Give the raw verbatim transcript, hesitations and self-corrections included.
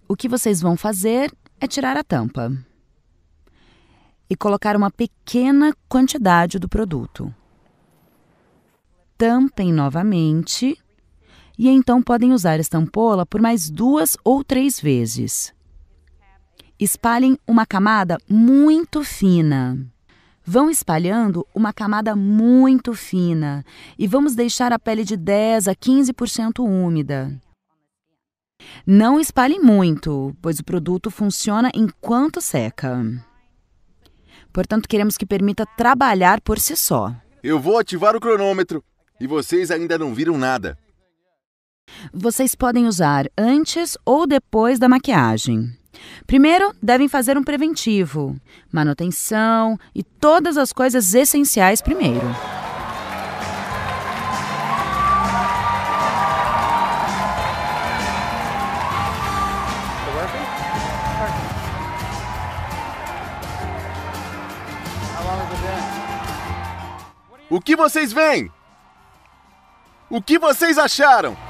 O que vocês vão fazer é tirar a tampa e colocar uma pequena quantidade do produto. Tampem novamente e então podem usar esta ampola por mais duas ou três vezes. Espalhem uma camada muito fina. Vão espalhando uma camada muito fina e vamos deixar a pele de dez a quinze por cento úmida. Não espalhem muito, pois o produto funciona enquanto seca. Portanto, queremos que permita trabalhar por si só. Eu vou ativar o cronômetro e vocês ainda não viram nada. Vocês podem usar antes ou depois da maquiagem. Primeiro, devem fazer um preventivo, manutenção e todas as coisas essenciais primeiro. O que vocês veem? O que vocês acharam?